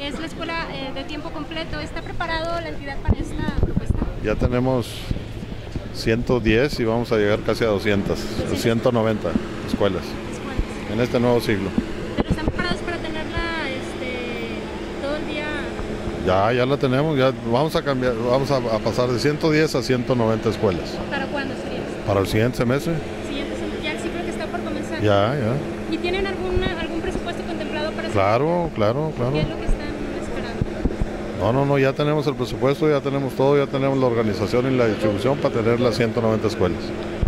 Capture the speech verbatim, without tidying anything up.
es la escuela eh, de tiempo completo. ¿Está preparado la entidad para esta propuesta? Ya tenemos ciento diez y vamos a llegar casi a doscientas, ciento noventa escuelas, Escuelas. en este nuevo siglo. ¿Pero están preparados para tenerla este, todo el día? Ya, ya la tenemos, ya vamos a cambiar, vamos a, a pasar de ciento diez a ciento noventa escuelas. ¿Para cuándo sería eso? Para el siguiente semestre. Siguiente semestre, ya el ciclo que está por comenzar. Ya, ya. ¿Y tienen alguna, algún presupuesto contemplado para eso? Claro, claro, claro. ¿Qué es lo que están esperando? No, no, no, ya tenemos el presupuesto, ya tenemos todo, ya tenemos la organización y la distribución para tener las ciento noventa escuelas.